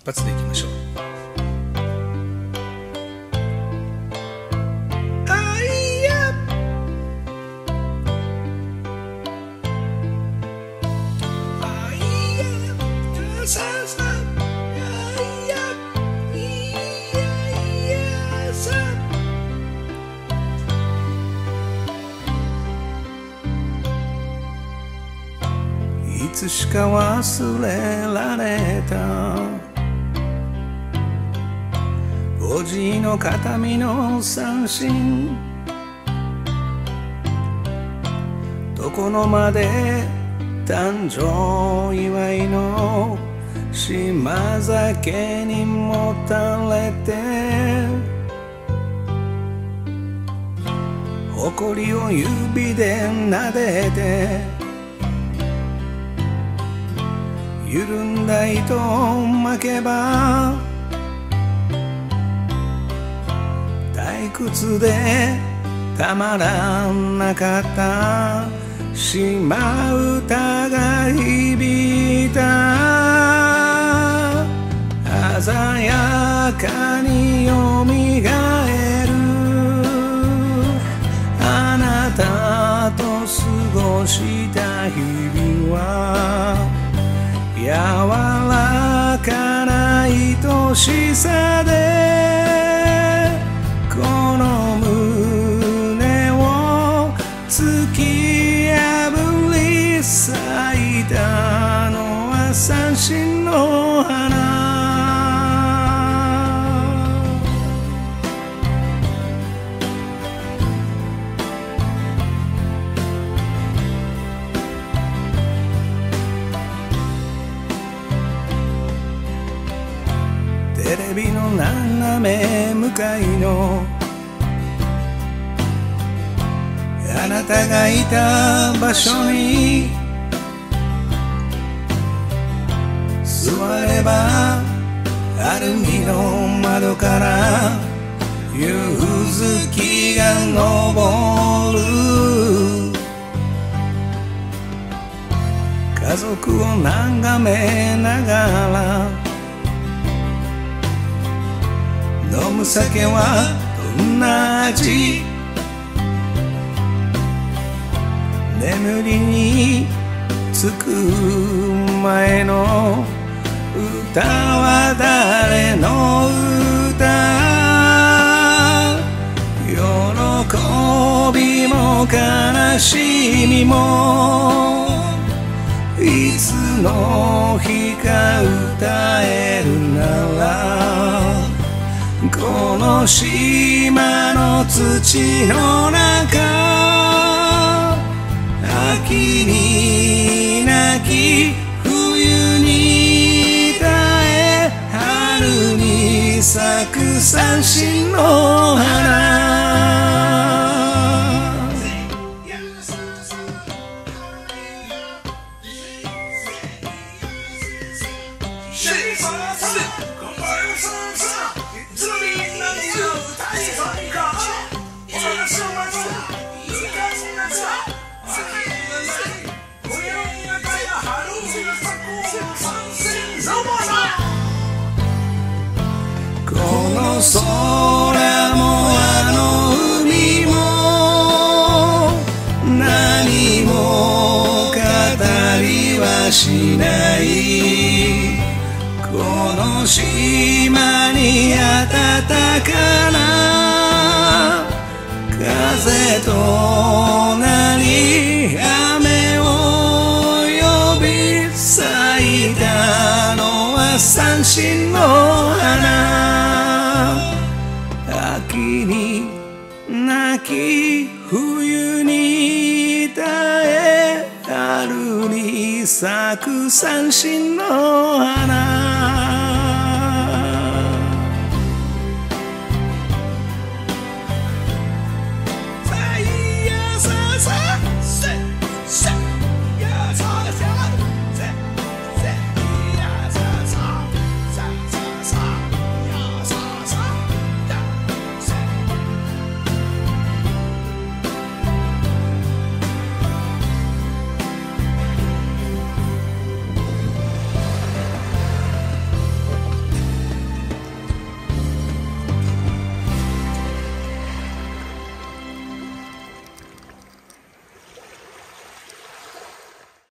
発でいきましょう。いつしか忘れられたおじいの形見の三振、床の間で誕生祝いの島酒にもたれて、誇りを指で撫でて、緩んだ糸を巻けば退屈でたまらなかった島唄が響いた。鮮やかによみがえるあなたと過ごした日々は、柔らかな愛しさでこの胸を突き破り咲いたのは三振の花。テレビの斜め向かいのあなたがいた場所に座れば、アルミの窓から夕月が昇る。家族を眺めながら飲む酒はどんな味、眠りにつく前の歌は誰の歌、喜びも悲しみもいつの日か歌えるなら、この島の土の中、秋に泣き冬に耐え、春に咲く三振の花。この空もあの海も何も語りはしない。この島に暖かな風となり、雨を呼び咲いたのは三振の花。秋に泣き冬に耐え、春に咲く三振の花。